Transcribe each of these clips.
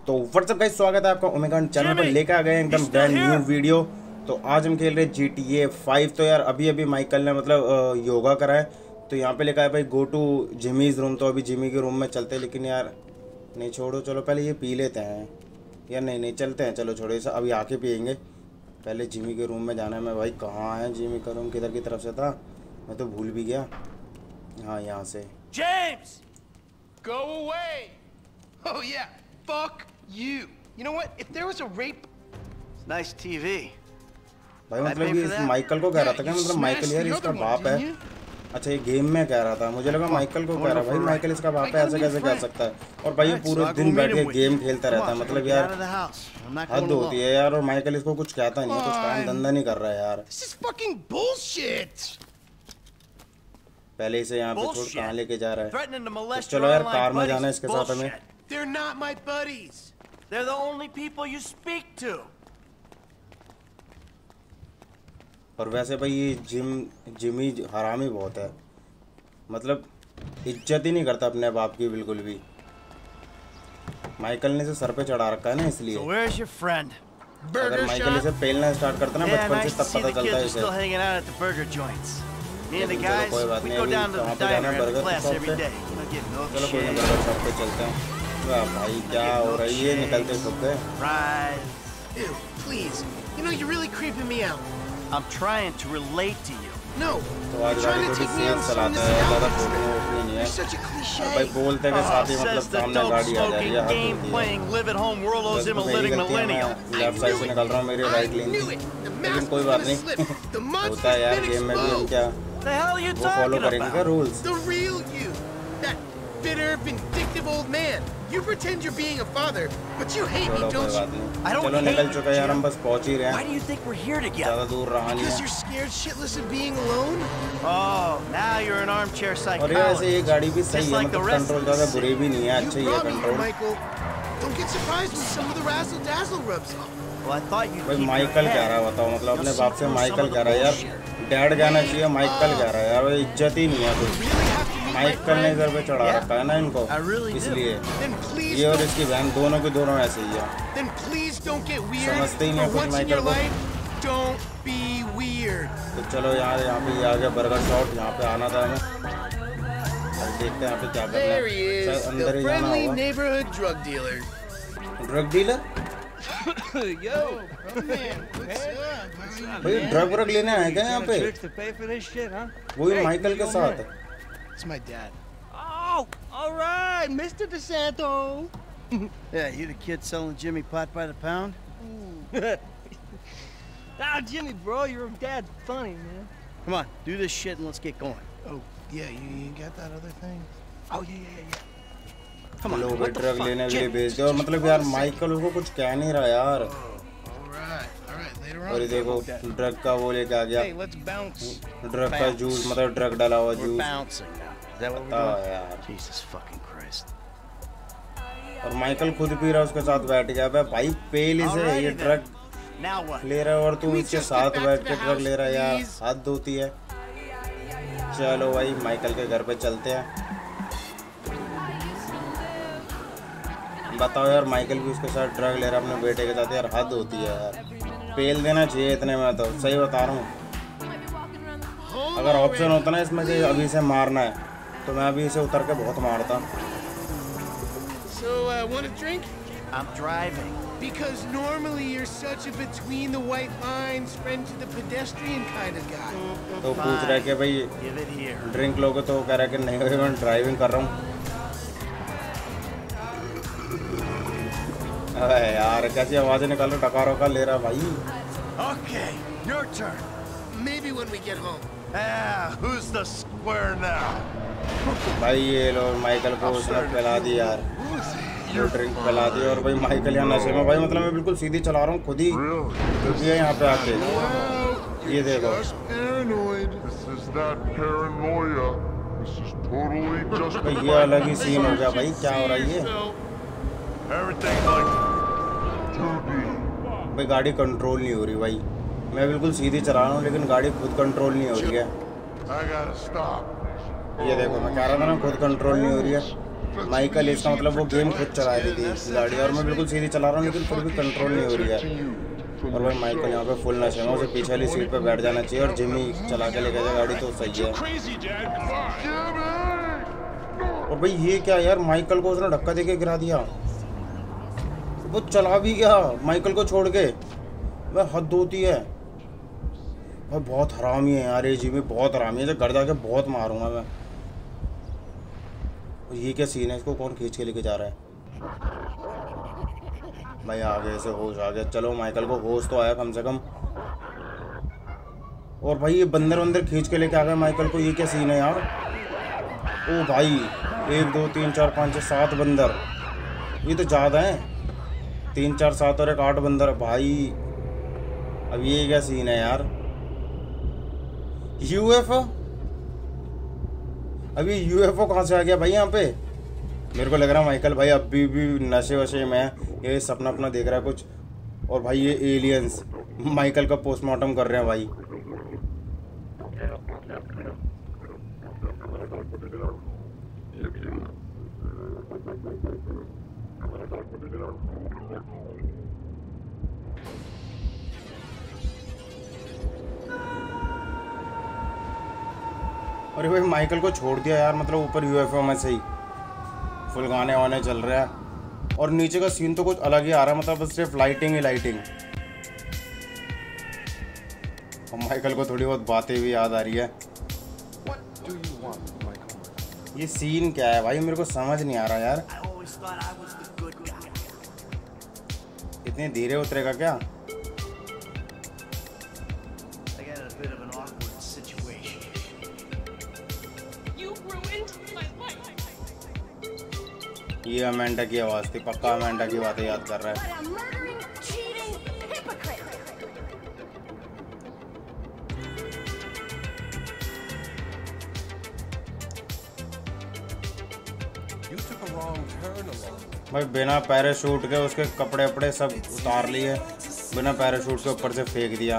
तो WhatsApp guys, स्वागत है आपका ओमेगा चैनल पर। लेकर आ गए एकदम ब्रांड न्यू वीडियो। तो आज हम खेल रहे हैं GTA 5। तो यार अभी माइकल ने मतलब योगा करा है, तो यहाँ पे लिखा है भाई गो टू जिमीज़ रूम। तो अभी जिमी के रूम में चलते हैं, लेकिन यार नहीं छोड़ो, चलो पहले ये पी लेते हैं यार। नहीं चलते हैं, चलो छोड़ो इसे, अभी आके पियेंगे। पहले जिमी के रूम में जाना है। मैं भाई कहाँ है जिमी का रूम, किधर की तरफ से था, मैं तो भूल भी गया। हाँ यहाँ से। James, go away. Oh yeah, fuck you. You know what? If there was a rape, it's nice TV. भाई मतलब ये माइकल को कह रहा था क्या? मतलब माइकल यार इसका बाप है। अच्छा ये गेम में कह रहा था, मुझे लगा माइकल को कह रहा है। भाई माइकल इसका बाप है, ऐसे कैसे कह सकता है? और भाई ये पूरे दिन बैठ के गेम खेलता रहता है, मतलब यार हद होती है यार। और माइकल इसको कुछ कहता नहीं है, कुछ काम धंधा नहीं कर रहा है यार। This is fucking bullshit. पहले इसे यहाँ पे छोड़, कहाँ लेके जा रहा है? तो चलो यार कार में जाना है इसके साथ हमें। They're not my buddies. They're the only people you speak to. और वैसे भाई ये जिमी हरामी बहुत है, मतलब इज्जत ही नहीं करता अपने बाप की बिल्कुल भी। माइकल ने इसे सर पे चढ़ा रखा है ना, इसलिए। So where's your friend? अगर माइकल इसे पेलना स्टार्ट करता ना बचपन से, तब पता चलता है इसे। Still hanging out at the burger joints. Me and the guys, कोई बात we नहीं, go अभी down to the कहाँ पे diner जाना है? after burger class shop every पे। day. You know, get चलो कोई नहीं, milkshake. बर्गर शॉप पे चलते हैं। वाह भाई क्या हो रहा है, ये निकलते सबके। Fries. Ew, please. You know, you're really creeping me out. I'm trying to relate to you. No. तो आज गाड़ी थोड़ी सेफ चलाता है, ज़्यादा बोलने नहीं है। भाई बोलते के साथ ही मतलब सामने गाड़ी आ जा रही है, हद होती है। लेफ्ट साइड से निकल रहा हूँ, मेरी राइट लेन थी, लेकिन कोई बात नहीं। होता है यार गेम में भी, हम क्या वो फॉलो करेंगे क्या rules? Bitter, vindictive old man. You pretend you're being a father, but you hate me, don't you? I don't चलो निकल चुका है यार, हम बस पहुंच ही रहे हैं। Why do you think we're here together? ज़्यादा दूर रहा नहीं है। Because you're scared shitless of being alone? Oh, now you're an armchair psychologist. और ये वैसे ये गाड़ी भी सही है, मतलब कंट्रोल ज़्यादा बुरी भी नहीं है, अच्छा ही है control. Don't get surprised when some of the razzle dazzle rubs off. Well, I thought you. भाई माइकल कह रहा है, बताओ मतलब अपने बाप से माइकल कह रहा है यार। डैड कहना चाहिए, माइकल कह रहा है यार। इज्जत ही नहीं है कुछ। माइकल ने इधर पे चढ़ा रखा है ना इनको, इसलिए ये और इसकी बहन दोनों के दोनों ऐसे ही है। समझते ही नहीं कुछ माइकल को। तो चलो यार यहाँ पे आ गया बर्गर शॉट, यहाँ पे आना था हमें। अब देखते हैं यहाँ पे क्या करना है। अंदर ही जाना होगा। ड्रग डीलर भाई, ड्रग व्रग लेने आए क्या यहाँ पे? वही माइकल के साथ। It's my dad. Oh, all right, Mr. DeSanto. Yeah, you the kid selling Jimmy pot by the pound? Ah, Jimmy, bro, your dad's funny, man. Come on, do this shit and let's get going. Oh, yeah, you got that other thing? Oh, yeah. Come on, लोग drug लेने के लिए भेज दे। और मतलब यार Michael उसको कुछ कह नहीं रहा यार। और ये देखो ड्रग का वो लेके आ गया, ड्रग का जूस, मतलब ड्रग डाला हुआ जूस। यार और माइकल खुद पी रहा है, उसके साथ बैठ गया। भाई पेल इसे, ये ड्रग ले रहा है और तू इसके साथ बैठ के ड्रग ले रहा है यार, हद होती है। चलो भाई माइकल के घर पे चलते हैं। बताओ यार, माइकल भी उसके साथ ड्रग ले रहा है अपने बेटे के साथ, यार हद होती है यार। पेल देना चाहिए इतने में, तो सही बता रहा हूँ। अगर ऑप्शन होता ना इसमें से अभी से मारना है, तो मैं अभी इसे उतर के बहुत मारता। So, want a drink? I'm driving. Because normally you're such a between the white lines, friend to the pedestrian kind of guy. तो पूछ रहा है कि भाई ड्रिंक लोगे, तो कह रहा है कि नहीं भाई मैं ड्राइविंग कर रहा हूँ। अरे यार कैसी आवाज़ें निकाल रहा, टकार वकार ले रहा भाई। Okay, your turn. Maybe when we get home. Who's the square now? भाई ये लो माइकल को उसने पिला दी यार, जो ड्रिंक पिला दी। और भाई माइकल यहाँ नशे में, भाई मतलब मैं बिल्कुल सीधी चला रहा हूँ खुद ही, क्योंकि यहाँ पे आके ये देखो। भाई ये अलग ही सीन हो गया भाई, क्या हो रहा है ये? भाई गाड़ी कंट्रोल नहीं हो रही भाई, मैं बिल्कुल सीधी चला रहा हूँ लेकिन गाड़ी खुद कंट्रोल नहीं हो रही है। ये देखो मैं कह रहा था ना खुद कंट्रोल नहीं हो रही है। माइकल इसका मतलब वो गेम खुद चला रही थी गाड़ी और मैं बिल्कुल सीधी चला रहा हूँ, लेकिन फिर भी कंट्रोल नहीं हो रही है। और भाई माइकल यहाँ पे फुल नशे में, उसे पीछे वाली सीट पे बैठ जाना चाहिए और जिमी चला के लेके जाए गाड़ी तो सही है। और भाई ये क्या यार, माइकल को उसने धक्का देके गिरा दिया, वो चला भी गया माइकल को छोड़ के। वह हद होती है भाई, बहुत हरामी है यार ये जिमी, बहुत हरामी है। जब घर जाके बहुत मारूंगा मैं। ये क्या सीन है, इसको कौन खींच के लेके जा रहा है भाई? आगे से होश आ गया, चलो माइकल को होश तो आया कम से कम। और भाई ये बंदर वंदर खींच के लेके आ गया माइकल को, ये क्या सीन है यार? ओ भाई 1 2 3 4 5 6 7 बंदर, ये तो ज़्यादा है। 3 4 7 और 1 8 बंदर भाई। अब ये क्या सीन है यार? यूएफओ, अभी यूएफओ कहाँ से आ गया भाई यहाँ पे? मेरे को लग रहा है माइकल भाई अभी भी नशे वशे में है, ये सपना अपना देख रहा है कुछ। और भाई ये एलियंस माइकल का पोस्टमार्टम कर रहे हैं भाई। अरे भाई माइकल को छोड़ दिया यार, मतलब ऊपर यूएफओ में से ही फुल गाने वाने चल रहा है और नीचे का सीन तो कुछ अलग ही आ रहा है, मतलब सिर्फ लाइटिंग ही लाइटिंग। और माइकल को थोड़ी बहुत बातें भी याद आ रही है। ये सीन क्या है भाई, मेरे को समझ नहीं आ रहा यार। इतने धीरे उतरेगा क्या? ये अमेंडा की आवाज़ थी, पक्का अमेंडा की बातें याद कर रहा है। भाई बिना पैराशूट के उसके कपड़े वपड़े सब उतार लिए, बिना पैराशूट के ऊपर से फेंक दिया।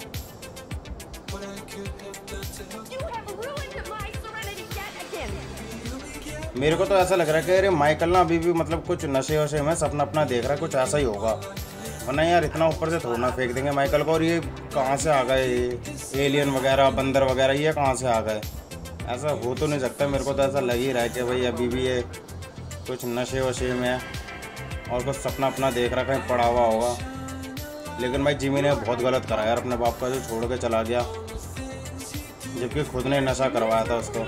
मेरे को तो ऐसा लग रहा है कि अरे माइकल ना अभी भी मतलब कुछ नशे वशे में सपना अपना देख रहा है, कुछ ऐसा ही होगा। वरना यार इतना ऊपर से थोड़ा ना फेंक देंगे माइकल को। और ये कहाँ से आ गए एलियन वगैरह बंदर वगैरह, ये कहाँ से आ गए? ऐसा हो तो नहीं सकता। मेरे को तो ऐसा लग ही रहा है कि भाई अभी भी ये कुछ नशे वशे में है और कुछ सपना अपना देख रहा, कहीं पड़ा हुआ होगा। लेकिन भाई जिमी ने बहुत गलत करा यार, अपने बाप का जो छोड़ के चला गया, जबकि खुद ने नशा करवाया था उसको।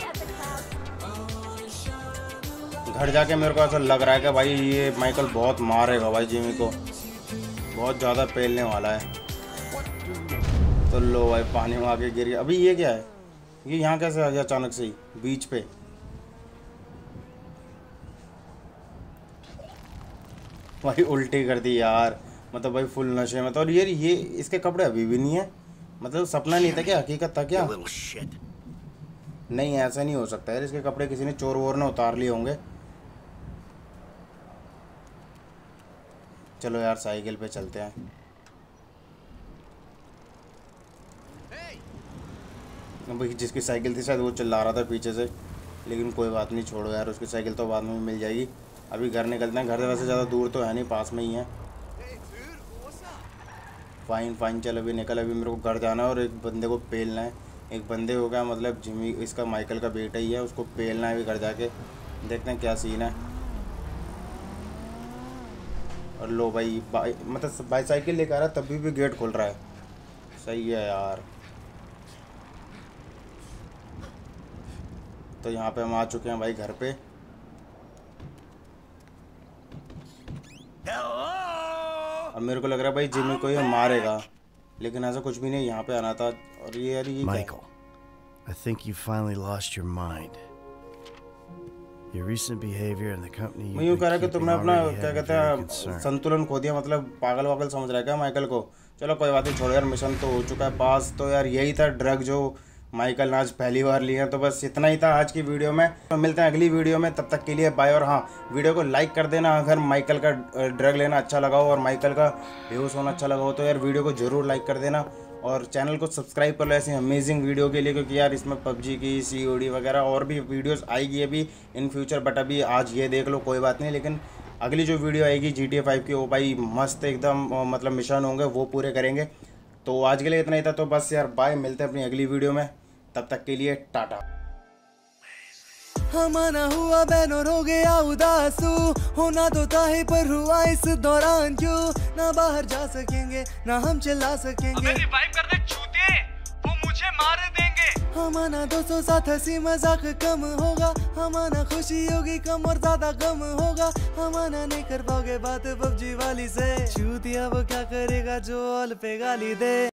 घर जाके मेरे को ऐसा लग रहा है कि भाई ये माइकल बहुत मारेगा भाई जिमी को, बहुत ज़्यादा पेलने वाला है। तो लो भाई पानी में आके गिर गया। अभी ये क्या है, ये यहाँ कैसे आ गया अचानक से ही बीच पे? भाई उल्टी कर दी यार, मतलब भाई फुल नशे में। तो और ये इसके कपड़े अभी भी नहीं है, मतलब सपना नहीं था क्या, हकीकत था क्या? नहीं ऐसा नहीं हो सकता यार, इसके कपड़े किसी ने चोर वोर ने उतार लिए होंगे। चलो यार साइकिल पे चलते हैं। भाई जिसकी साइकिल थी शायद वो चिल्ला रहा था पीछे से, लेकिन कोई बात नहीं, छोड़ो यार, उसकी साइकिल तो बाद में मिल जाएगी। अभी घर निकलते हैं, घर से वैसे ज़्यादा दूर तो है नहीं, पास में ही है। फाइन फाइन, चल अभी निकल। अभी मेरे को घर जाना है और एक बंदे को पेलना है। एक बंदे हो गया मतलब जिमी, इसका माइकल का बेटा ही है, उसको पेलना है अभी घर जाके। देखते हैं क्या सीन है। और लो भाई मतलब बाईसाइकिल लेकर आ रहा है, तभी भी गेट खुल रहा है। सही है यार। तो यहाँ पे हम आ चुके हैं भाई घर पे। और मेरे को लग रहा है भाई जिमी को ये मारेगा, लेकिन ऐसा कुछ भी नहीं, यहाँ पे आना था। और ये यार ये Michael, I think you finally lost your mind. Your recent behavior and the company मैं यूँ कह रहा कि तुमने अपना क्या कहते हैं संतुलन खो दिया, मतलब पागल वागल समझ रहा है क्या माइकल को? चलो कोई बात नहीं, छोड़ो यार, मिशन तो हो चुका है पास। तो यार यही था ड्रग जो माइकल ने आज पहली बार लिया। तो बस इतना ही था आज की वीडियो में। तो मिलते हैं अगली वीडियो में, तब तक के लिए बाय। और हाँ, वीडियो को लाइक कर देना अगर माइकल का ड्रग लेना अच्छा लगा हो और माइकल का बेहोश होना अच्छा लगा हो, तो यार वीडियो को ज़रूर लाइक कर देना। और चैनल को सब्सक्राइब कर लो ऐसी अमेजिंग वीडियो के लिए, क्योंकि यार इसमें पबजी की COD वगैरह और भी वीडियोस आएगी अभी इन फ्यूचर। बट अभी आज ये देख लो, कोई बात नहीं, लेकिन अगली जो वीडियो आएगी GTA 5 की, वो भाई मस्त एकदम मतलब मिशन होंगे, वो पूरे करेंगे। तो आज के लिए इतना ही था, तो बस यार बाय, मिलते हैं अपनी अगली वीडियो में, तब तक के लिए टाटा। हमारा हुआ बैनर हो गया उदासू, होना तो था ही पर हुआ इस दौरान क्यों, ना बाहर जा सकेंगे ना हम चिल्ला सकेंगे, रिवाइव कर दे चूतिए, वो मुझे मार देंगे। हमारा दोस्तों साथ हंसी मजाक कम होगा, हमारा खुशी होगी कम और ज्यादा गम होगा, हमारा नहीं कर पाओगे बात पबजी वाली से, चूतिया वो क्या करेगा जो ऑल पे गाली दे।